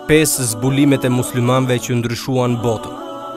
5 zbulimet e muslimanëve që ndryshuan botën.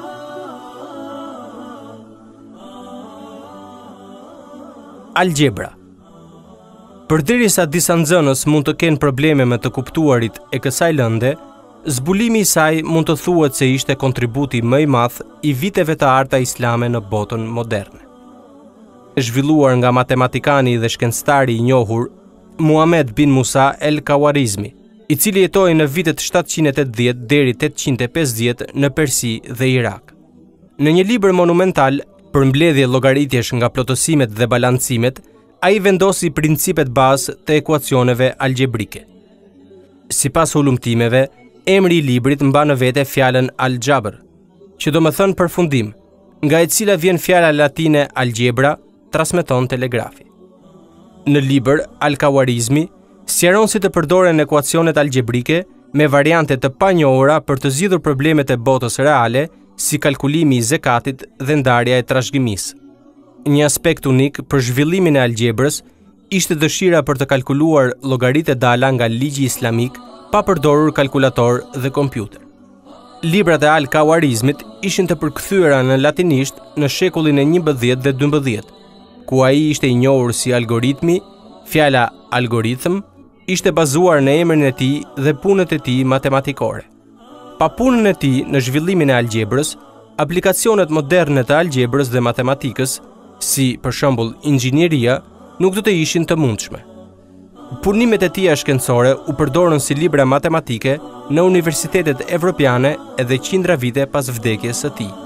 Algjebra. Përderisa disa nxënës mund të kenë probleme me të kuptuarit e kësaj lënde, zbulimi i saj mund të thuhet se ishte kontributi më i madh i viteve të arta islame në botën moderne. Zhvilluar nga matematikani dhe shkencëtari i njohur Muhammad bin Musa el-Khawarizmi, i cili jetoi në vitet 780 deri 850 në Persi dhe Irak. Në një libër monumental për mbledhje llogaritjesh nga plotësimet dhe balancimet, ai vendosi principet bazë të ekuacioneve algjebrike. Sipas ulumtimeve, emri i librit mban në vete fjalën Algjebra, që do të thënë përfundim, nga e cila vjen fjala latine Algjebra, transmeton telegrafi. Në libër, Al-Khawarizmi sqaron si të përdoren ekuacionet algjebrike me variante të panjohura për të zgjidhur problemet e botës reale, si kalkulimi i zekatit dhe ndarja e trashëgimisë. Një aspekt unik për zhvillimin e algjebrës ishte dëshira për të kalkuluar llogaritë dala nga ligji islamik pa përdorur kalkulator dhe kompjuter. Librat e Al-Khawarizmit ishin të përkthyera në latinisht në shekullin e 11 dhe 12, ku ai ishte i njohur si algoritmi. Fjala algoritëm ishte bazuar në emrin e tij dhe punët e tij matematikore. Pa punën e tij në zhvillimin e algjebrës, aplikacionet moderne të algjebrës dhe matematikës, si për shembull inxhinieria, nuk do të ishin të mundshme. Punimet e tija shkencore u përdorën si libra matematike në universitetet evropiane edhe qindra vite pas vdekjes së tij.